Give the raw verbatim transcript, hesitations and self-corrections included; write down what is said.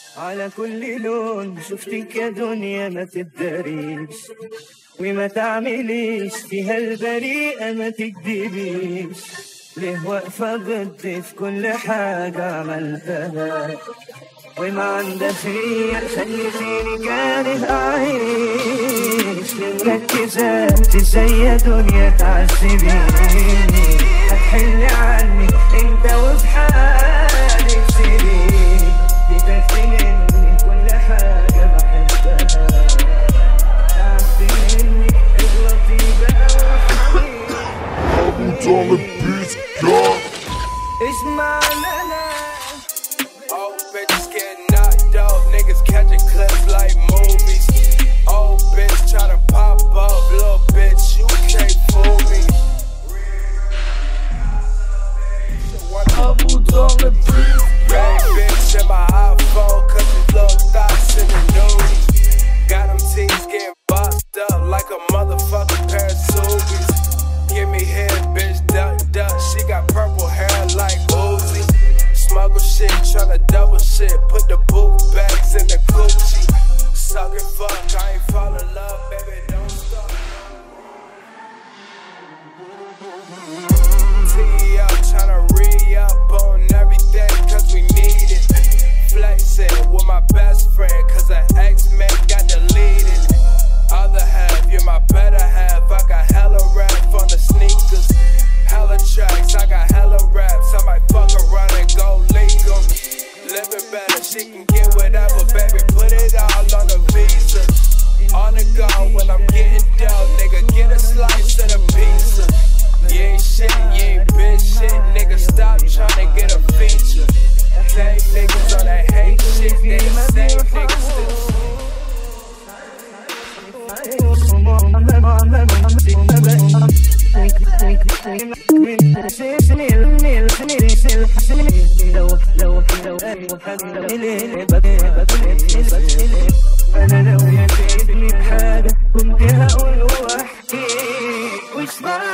على كل لون شفتك يا دنيا ما تداريش وما تعمليش فيها البريئة ما تكدبيش ليه واقفة ضدي في كل حاجة عملتها وما عندها خير خليتيني كاره أعيش ليه مركزة ازاي يا دنيا تعذبيني هتحلي عني انت وفي حالك سنين بتاخدي مني كل حاجة بحبها تعبتي مني اغلطي بقى وحبيبي اسمع لنا. Old bitches get knocked out, niggas catching clips like movies. Old bitch tryna pop up, little bitch, you can't fool me. Abu Dhabi, Bad bitch in my iPhone, cause his little thoughts in the news. Got them teeth getting boxed up like a motherfucking pair of Subies. Give me head, bitch, duck, duck, she got purple hair like Uzi. Smuggle shit, tryna double shit, put the boot bags in the Gucci. Suck and fuck, I ain't fall in love, baby, don't stop. T up, tryna re-up on everything, cause we need it. Flexing with my best friend, cause her ex-man got deleted. Other half, you're my better half, I got hella rap on the sneakers. Hella tracks, I got hella raps, I might fuck around and go legal. Living better, she can get whatever, baby, put it all on the visa. On the go when I'm getting down, nigga, get a slice of the pizza. You ain't shit, you ain't bitch shit, nigga, stop tryna get a feature. Same niggas on that hate shit, they the same niggas still. أنا لو يفيدني بحاجة كنت هقول واحكي وش